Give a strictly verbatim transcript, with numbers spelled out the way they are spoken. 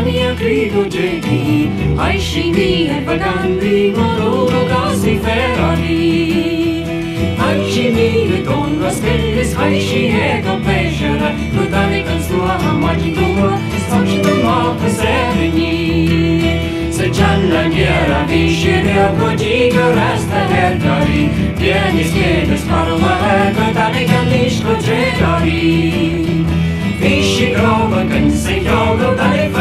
Tania grido geni, ai scini e vagandi, moloro gasi ferrari. Ai scini e con la spellis, ai scini e con pescere, lutare con sua margin tua, stocci del morto sereni. Se gialla nera viscere a cogigo resta herdari, vieni schiede sparo la ergo, tale gandisco cedari. Visci grova, can se gioco, tale